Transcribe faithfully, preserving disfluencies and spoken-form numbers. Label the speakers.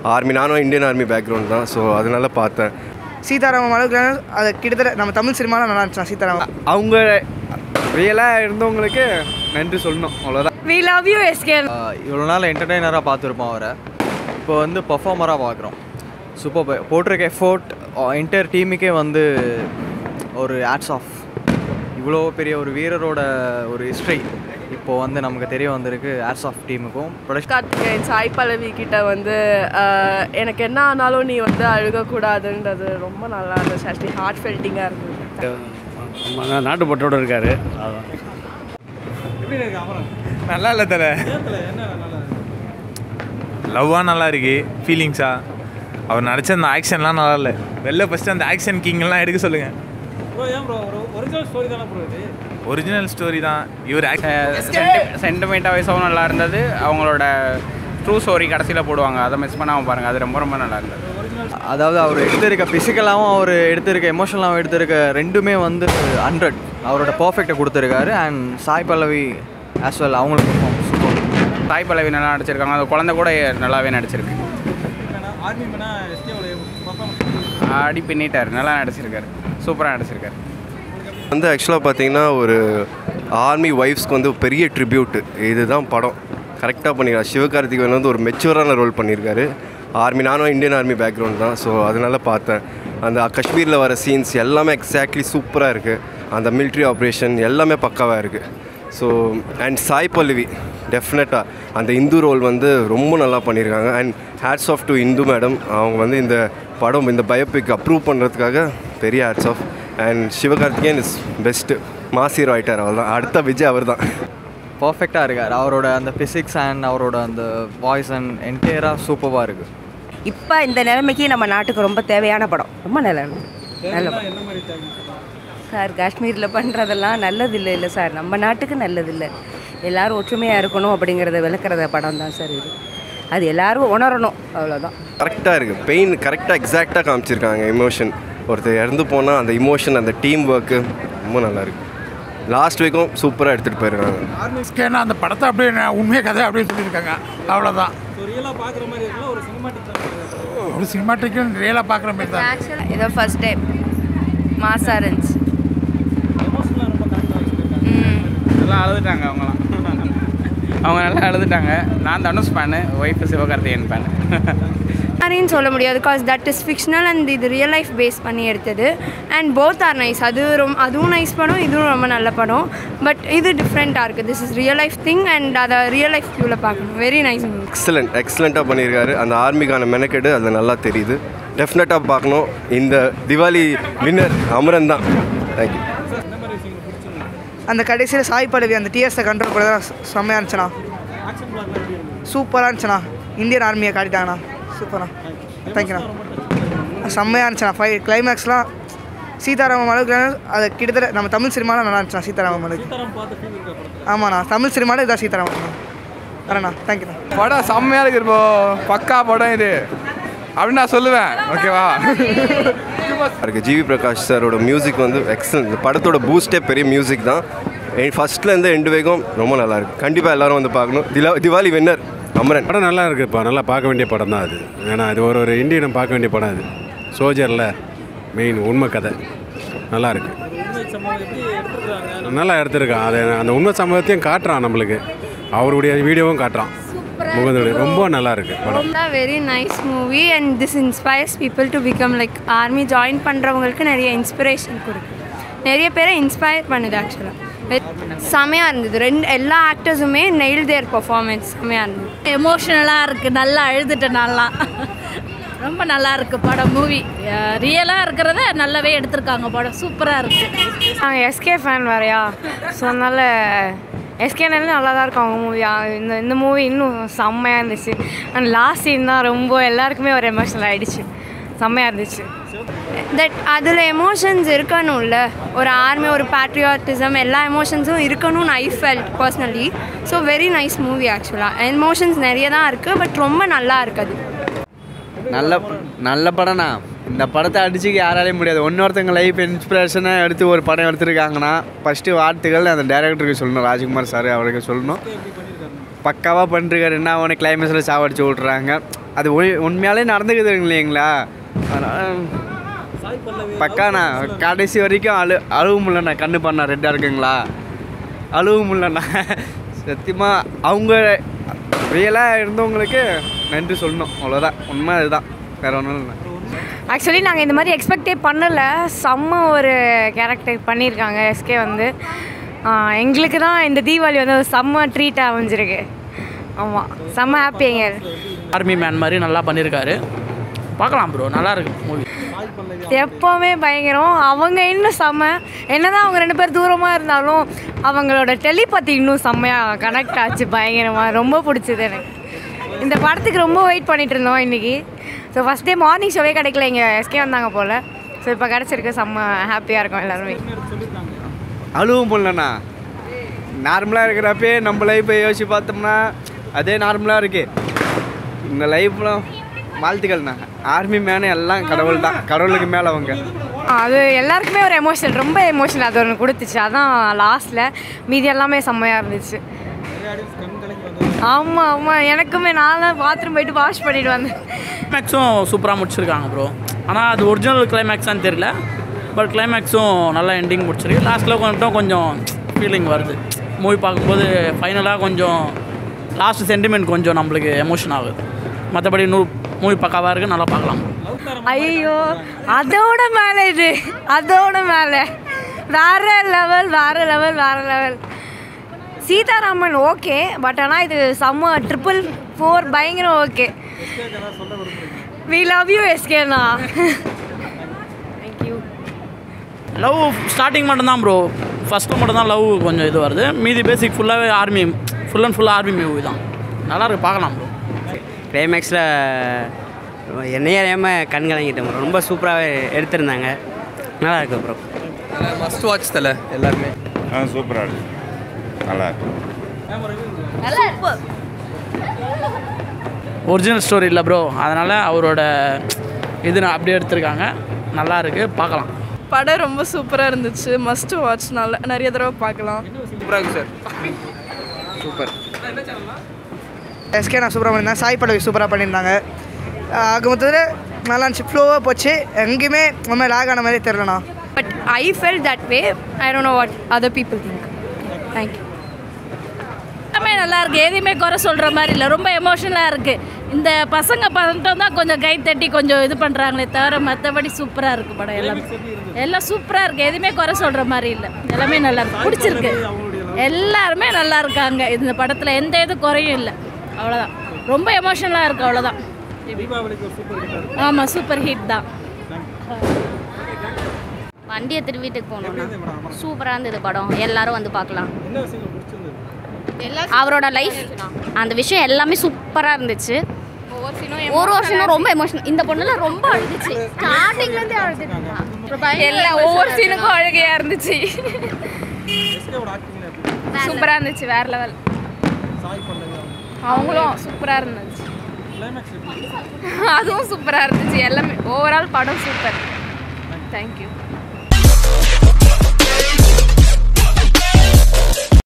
Speaker 1: Army, நானும் Indian army background தான். So அதனால பார்த்தேன்.
Speaker 2: சீதாராமன் அளவுக்கு அது கிட்டத்தட்ட நம்ம தமிழ் சினிமாவில் நல்லா இருந்துச்சு. சீதாராமன்
Speaker 3: அவங்க ரியலாக இருந்தவங்களுக்கு நன்றி சொல்லணும், அவ்வளோதான்.
Speaker 4: We love you S K.
Speaker 3: இவ்வளோ நாள் என்டர்டெய்னராக பார்த்துருப்போம் அவரை, இப்போ வந்து பர்ஃபார்மராக பார்க்குறோம். சூப்பர் போட்டிருக்க எஃபோர்ட் என்டையர் டீமுக்கே வந்து ஒரு ஹேட்ஸ் ஆஃப். இவ்வளோ பெரிய ஒரு வீரரோட ஒரு ஹிஸ்ட்ரி இப்போது வந்து நமக்கு தெரிய வந்திருக்கு. ஹேட்ஸ் ஆஃப் டீமுக்கும்.
Speaker 4: கார்த்திகேயன் சாய் பல்லவி கிட்ட வந்து எனக்கு என்ன ஆனாலும் நீ வந்து அழுகக்கூடாதுன்றது ரொம்ப நல்லா இருந்துச்சு. ஆக்சுவலி ஹார்ட் ஃபெல்ட்டிங்காக இருந்தது.
Speaker 5: நாட்டுப்பட்டோடு இருக்காரு.
Speaker 6: நல்லா இல்லை தலை. லவ்வாக நல்லா இருக்கு, ஃபீலிங்ஸாக. அவர் நடிச்ச அந்த ஆக்ஷன்லாம் நல்லா இல்லை. வெளில ஃபஸ்ட்டு அந்த ஆக்ஷன் கிங்லாம் எடுக்க சொல்லுங்கள். ஒரிஜினல் ஸ்டோரி தான். இவர்
Speaker 7: சென்டிமெண்ட்டாக வயசாகவும் நல்லா இருந்தது. அவங்களோட ட்ரூ ஸ்டோரி கடைசியில் போடுவாங்க, அதை மிஸ் பண்ணாமல் பாருங்கள். அது ரொம்ப ரொம்ப நல்லா இருந்தது.
Speaker 3: அதாவது அவர் எடுத்திருக்க ஃபிசிக்கலாகவும் அவர் எடுத்திருக்க எமோஷனலாகவும் எடுத்திருக்க ரெண்டுமே வந்து ஹண்ட்ரட் அவரோட பர்ஃபெக்டை கொடுத்துருக்காரு. And Sai Pallavi as well அவங்களுக்கு சூப்பர்.
Speaker 7: சாய் பல்லவி நல்லா நடிச்சிருக்காங்க. அந்த குழந்தை கூட நல்லாவே நடிச்சிருக்கு. ஆடி பின்னிட்டார், நல்லா நடிச்சிருக்காரு, சூப்பராக நடிச்சிருக்காரு.
Speaker 1: வந்து ஆக்சுவலாக பார்த்தீங்கன்னா ஒரு ஆர்மி ஒய்ஃப்ஸ்க்கு வந்து பெரிய ட்ரிபியூட்டு இதுதான் படம். கரெக்டாக பண்ணியிருக்காரு. சிவகார்த்திகேயன் வந்து ஒரு மெச்சூரான ரோல் பண்ணியிருக்காரு. ஆர்மி, நானும் இந்தியன் ஆர்மி பேக்ரவுண்ட் தான். ஸோ அதனால பார்த்தேன். அந்த காஷ்மீரில் வர சீன்ஸ் எல்லாமே எக்ஸாக்ட்லி சூப்பராக இருக்குது. அந்த மிலிட்ரி ஆப்ரேஷன் எல்லாமே பக்காவாக இருக்குது. ஸோ அண்ட் சாய் பல்லவி டெஃபினட்டாக அந்த இந்து ரோல் வந்து ரொம்ப நல்லா பண்ணியிருக்காங்க. And hats off to Indhu madam. அவங்க வந்து இந்த படம் இந்த பயோபிக் அப்ரூவ் பண்ணுறதுக்காக பெரிய hats off. And Sivakarthikeyan is best mass hero ஆகிட்டார். அவர் தான் அடுத்த விஜய். அவர் தான்
Speaker 3: பர்ஃபெக்டாக இருக்கார். அவரோட அந்த ஃபிசிக்ஸ் அண்ட் அவரோட அந்த வாய்ஸ் அண்ட் என்டையராக சூப்பராக இருக்குது.
Speaker 4: இப்போ இந்த நிலைமைக்கு நம்ம நாட்டுக்கு ரொம்ப தேவையான படம். ரொம்ப நல்லா நல்ல சார். காஷ்மீரில் பண்ணுறதெல்லாம் நல்லதில்லை இல்லை சார், நம்ம நாட்டுக்கு நல்லதில்லை. எல்லோரும் ஒற்றுமையாக இருக்கணும் அப்படிங்கிறத விளக்குறத படம் தான் சார் இது. அது எல்லோரும் உணரணும், அவ்வளோதான்.
Speaker 1: கரெக்டாக இருக்குது. பெயின் கரெக்டாக எக்ஸாக்டாக காமிச்சிருக்காங்க. எமோஷன் ஒருத்தர் இறந்து போனால் அந்த இமோஷன், அந்த டீம் ஒர்க்கு ரொம்ப நல்லாயிருக்கு. லாஸ்ட் வீக்கும் சூப்பராக எடுத்துகிட்டு போயிருக்காங்க.
Speaker 8: அந்த படத்தை அப்படியே உண்மையை கதை அப்படின்னு சொல்லியிருக்காங்க, அவ்வளோதான். ஒரு சினிமாட்டிக் ரியலாக பார்க்குற மாதிரி தான்.
Speaker 4: இதோ ஃபர்ஸ்ட் டைம் மாசாக இருந்துச்சு.
Speaker 7: நல்லா அழுதுட்டாங்க அவங்களாம். அவங்க நல்லா அழுதுட்டாங்க. நான் Dhanush fan, wife Sivakarthikeyan fan.
Speaker 4: அப்படின்னு சொல்ல முடியாது. Because that is fictional and இது ரியல் லைஃப் பேஸ் பண்ணி எடுத்தது. And both are nice. அது ரொம்ப அதுவும் நைஸ் படம், இதுவும் ரொம்ப நல்ல படம். பட் இது டிஃப்ரெண்ட்டாக இருக்குது. This is real life thing and அதை ரியல் லைஃப் வியூவில் பார்க்கணும். Very nice.
Speaker 1: எக்ஸலண்ட் எக்ஸலண்ட்டாக பண்ணியிருக்காரு. அந்த ஆர்மிக்கான மெனக்கெடு அது நல்லா தெரியுது. டெஃபினட்டாக பார்க்கணும். இந்த திவாலி வின்னர் அமரன் தான். தேங்க்யூ.
Speaker 2: அந்த கடைசியில் சாய் பல்லவி அந்த டிஎஸை கண்ட்ரோல் பண்ணுறதா செம்மையாக இருந்துச்சுண்ணா. சூப்பராக இருந்துச்சுண்ணா. இந்தியன் ஆர்மியை காட்டிட்டாங்கண்ணா. சூப்பரா. தேங்க்யூண்ணா. செம்மையாக இருந்துச்சுண்ணா. ஃபைவ் கிளைமேக்ஸ்லாம் சீதாராமன் அளவுக்கு அது கிட்டத்தட்ட நம்ம தமிழ் சினிமாவில் நல்லா இருந்துச்சுண்ணா. சீதாராமன் அளவுக்கு. ஆமாண்ணா, தமிழ் சினிமாவில் இதான் சீதாராமன். வரேண்ணா. தேங்க்யூண்ணா.
Speaker 6: படம் செம்மையாக இருக்கு. இப்போ பக்கா படம் இது அப்படின்னு நான் சொல்லுவேன். ஓகேவா?
Speaker 1: இருக்குது. ஜிவி பிரகாஷ் சாரோட மியூசிக் வந்து எக்ஸலண்ட். இந்த படத்தோட பூஸ்டே பெரிய மியூசிக் தான். ஃபஸ்ட்லேருந்து எண்டு வேகம் ரொம்ப நல்லாயிருக்கு. கண்டிப்பாக எல்லோரும் வந்து பார்க்கணும். திலா திவாலி வின்னர் அமரன்.
Speaker 5: படம் நல்லா இருக்குப்பா. நல்லா பார்க்க வேண்டிய படம் தான் அது. ஏன்னா அது ஒரு ஒரு இந்தியனை பார்க்க வேண்டிய படம் அது. சோல்ஜரில் மெயின் உண்மை கதை நல்லா இருக்கு. நல்லா எடுத்துருக்கான். அதை அந்த உண்மை சம்பவத்தையும் காட்டுறான் நம்மளுக்கு. அவருடைய வீடியோவும் காட்டுறான். முகந்தோட ரொம்ப நல்லா இருக்கு படம்.
Speaker 4: Very nice movie and this inspires people to become like army join பண்ணுறவங்களுக்கு நிறைய இன்ஸ்பிரேஷன் கொடுக்கும். நிறைய பேரை இன்ஸ்பயர் பண்ணுது. ஆக்சுவலாக செமையாக இருந்தது. ரெண்டு எல்லா ஆக்டர்ஸுமே நெயில் தேர் பர்ஃபார்மன்ஸ் செமையாக இருந்தது.
Speaker 9: எமோஷ்னலாக இருக்குது. நல்லா அழுதுட்டேன். நல்லா ரொம்ப நல்லா இருக்குது படம். மூவி ரியலாக இருக்கிறத நல்லாவே எடுத்திருக்காங்க. படம் சூப்பராக இருக்குது.
Speaker 4: நாங்கள் எஸ்கே ஃபேன் வேறையா, ஸோ அதனால் எஸ்கேனாலும் நல்லா தான் இருக்கும் அவங்க மூவி. இந்த இந்த மூவி இன்னும் செம்மையாக இருந்துச்சு. அண்ட் லாஸ்ட் சீன் தான் ரொம்ப எல்லாருக்குமே ஒரு எமோஷனல் ஆகிடுச்சு. செம்மையாக இருந்துச்சு. தட் அதில் எமோஷன்ஸ் இருக்கணும்ல. ஒரு ஆர்மி, ஒரு பேட்ரியாட்டிசம், எல்லா எமோஷன்ஸும் இருக்கணும்னு I felt personally. So very nice movie. ஆக்சுவலாக எமோஷன்ஸ் நிறைய தான் இருக்குது, பட் ரொம்ப நல்லா இருக்குது.
Speaker 3: நல்ல நல்ல படம்ண்ணா. இந்த படத்தை அடிச்சுக்க யாராலையும் முடியாது. இன்னொருத்தவங்க லைஃப் இன்ஸ்பிரேஷனாக எடுத்து ஒரு படம் எடுத்துருக்காங்கன்னா ஃபஸ்ட்டு வாழ்த்துக்கள் அந்த டைரக்டருக்கு சொல்லணும். ராஜ்குமார் சார் அவருக்கு சொல்லணும். பக்காவாக பண்ணிருக்காரு. என்ன அவனை கிளைமேக்ஸில் சாவடிச்சு விட்றாங்க.
Speaker 10: அது உண்மையாலே நடந்துக்குது இல்லைங்களா, அதனால் பக்காண்ணா கடைசி வரைக்கும் அழு அழுவு முடியலண்ணா. கண்ணு பண்ணா ரெட்டாக இருக்குங்களா, அழுவு முடியலண்ணா. சத்தியமாக அவங்க ரியலாக இருந்தவங்களுக்கு நன்றி சொல்லணும், அவ்வளோதான். உண்மை அதுதான், வேறு ஒன்றும் இல்லை.
Speaker 4: ஆக்சுவலி நாங்கள் இந்த மாதிரி எக்ஸ்பெக்டே பண்ணலை. செம்ம ஒரு கேரக்டர் பண்ணியிருக்காங்க எஸ்கே வந்து. எங்களுக்கு தான் இந்த தீபாவளி வந்து ஒரு செம்ம ட்ரீட்டாக அமைஞ்சிருக்கு. ஆமாம், செம்ம ஹாப்பிங்க.
Speaker 11: ஆர்மி மேன் மாதிரி நல்லா பண்ணியிருக்காரு, பார்க்கலாம் ப்ரோ, நல்லா இருக்கு மூவி.
Speaker 4: எப்போவுமே பயங்கரம். அவங்க இன்னும் செம்ம, என்னதான் அவங்க ரெண்டு பேர் தூரமாக இருந்தாலும் அவங்களோட டெலிபதி இன்னும் செம்மையாக கனெக்ட் ஆச்சு, பயங்கரமாக. ரொம்ப பிடிச்சது எனக்கு. இந்த படத்துக்கு ரொம்ப வெயிட் பண்ணிகிட்டு இருந்தோம் இன்றைக்கி. ஸோ ஃபஸ்ட் டே மார்னிங் ஷோவே கிடைக்கல, இங்கே எஸ்கே வந்தாங்க போல். ஸோ இப்போ கிடச்சிருக்கு, செம்ம ஹாப்பியாக இருக்கும் எல்லாருமே.
Speaker 10: அழுவும் முடியலண்ணா. நார்மலாக இருக்கிறப்பே நம்ம லைஃப்பை யோசிச்சு பார்த்தோம்னா அதே நார்மலாக இருக்குது. இந்த லைஃப்லாம் வாழ்த்துக்கள்ண்ணா. ஆர்மி மேனே எல்லாம் கடவுள் தான், கடவுளுக்கு மேலே அவங்க.
Speaker 4: அது எல்லாருக்குமே ஒரு எமோஷனல், ரொம்ப எமோஷனல் அது ஒன்று கொடுத்துச்சு. அதான் லாஸ்ட்டில். மீதி எல்லாமே செம்மையாக இருந்துச்சு. ஆமாம் ஆமாம், எனக்குமே நான் தான் பாத்ரூம் போயிட்டு வாஷ் பண்ணிட்டு வந்தேன்.
Speaker 11: கிளைமேக்ஸும் சூப்பராக முடிச்சிருக்காங்க ப்ரோ. ஆனால் அது ஒரிஜினல் கிளைமேக்ஸான்னு தெரியல, பட் கிளைமேக்ஸும் நல்லா எண்டிங் முடிச்சிருக்கு. லாஸ்ட்டில் கொஞ்சம் கொஞ்சம் ஃபீலிங் வருது மூவி பார்க்கும்போது. ஃபைனலாக கொஞ்சம் லாஸ்ட் சென்டிமெண்ட் கொஞ்சம் நம்மளுக்கு எமோஷன் ஆகுது. மற்றபடி நூ மூவி பக்காவாக இருக்குது, நல்லா பார்க்கலாம்.
Speaker 4: ஐயோ, அதோட மேலே இது, அதோட மேலே வேறு லெவல், வேறு லெவல், வேறு லெவல். சீதாராமன் ஓகே, பட் ஆனால் இது செம்ம ட்ரிபிள் ஃபோர் பயங்கரம். ஓகே, வி லவ் யூ எஸ்கேண்ணா. தேங்க்யூ.
Speaker 11: லவ் ஸ்டார்டிங் மட்டும்தான் ப்ரோ, ஃபஸ்ட்டு மட்டும்தான் லவ் கொஞ்சம் இது வருது. மீதி பேசிக் ஃபுல்லாகவே ஆர்மி, ஃபுல் அண்ட் ஃபுல்லாக ஆர்மி மூவி தான். நல்லாயிருக்கு, பார்க்கலாம் ப்ரோ.
Speaker 12: கிளைமேக்ஸில் என்னையே அறியாமல் கண் கலங்கிட்டேன் ப்ரோ. ரொம்ப சூப்பராகவே எடுத்திருந்தாங்க, நல்லா இருக்கு ப்ரோ.
Speaker 3: மஸ்ட் வாட்ச் தலை எல்லாருமே.
Speaker 13: ஆ சூப்பராக இருக்கு, நல்லா இருக்கு.
Speaker 11: ஒரிஜினல் ஸ்டோரி இல்லை ப்ரோ, அதனால் அவரோட இது அப்படியே எடுத்திருக்காங்க, நல்லா இருக்குது, பார்க்கலாம்.
Speaker 14: படம் ரொம்ப சூப்பராக இருந்துச்சு, மஸ்ட் வாட்ச். நல்லா நிறைய தடவை பார்க்கலாம்.
Speaker 10: சூப்பராக இருக்கு சார், சூப்பர்.
Speaker 2: எஸ்கே நான் சூப்பராக பண்ணியிருந்தேன், சாய் பல்லவி சூப்பராக பண்ணியிருந்தாங்க. ஆக மொத்தத்தில் நல்லா இருந்துச்சு, ஃப்ளோவாக போச்சு, எங்கேயுமே நம்ம லாக் ஆன மாதிரி தெரிலண்ணா.
Speaker 4: But I felt that way. I don't know what other people think. Thank you.
Speaker 9: எல்லாமே நல்லா இருக்குது, எதுவுமே குறை சொல்கிற மாதிரி இல்லை, ரொம்ப எமோஷனலாக இருக்குது. இந்த பசங்க மட்டும் தான் கொஞ்சம் கை தட்டி கொஞ்சம் இது பண்ணுறாங்களே தவிர மற்றபடி சூப்பராக இருக்குது படம். எல்லாமே எல்லாம் சூப்பராக இருக்குது, எதுவுமே குறை சொல்கிற மாதிரி இல்லை, எல்லாமே நல்லா இருக்கு, பிடிச்சிருக்கு. எல்லாருமே நல்லா இருக்காங்க இந்த படத்தில், எந்த இது குறையும் இல்லை, அவ்வளோதான். ரொம்ப எமோஷனலாக இருக்குது, அவ்வளோதான். ஆமாம், சூப்பர் ஹிட் தான்.
Speaker 15: வண்டி எடுத்துட்டு வீட்டுக்கு போகணும்னா சூப்பராக இருந்தது படம், எல்லாரும் வந்து பார்க்கலாம். அவரோட லைஃப் அந்த விஷயம் எல்லாமே சூப்பராக இருந்துச்சு. ஒரு வருஷம் ரொம்ப எமோஷனல். இந்த பொண்ணுலாம் ரொம்ப அழுதுச்சு, ஸ்டார்டிங்லேருந்தே அழுதுட்டு
Speaker 4: எல்லா ஒவ்வொரு சீனுக்கும் அழுகையாக இருந்துச்சு. சூப்பராக இருந்துச்சு, வேறு லெவல். அவங்களும் சூப்பராக இருந்துச்சு, அதுவும் சூப்பராக இருந்துச்சு. எல்லாமே ஓவரால் படம் சூப்பர். தேங்க்யூ.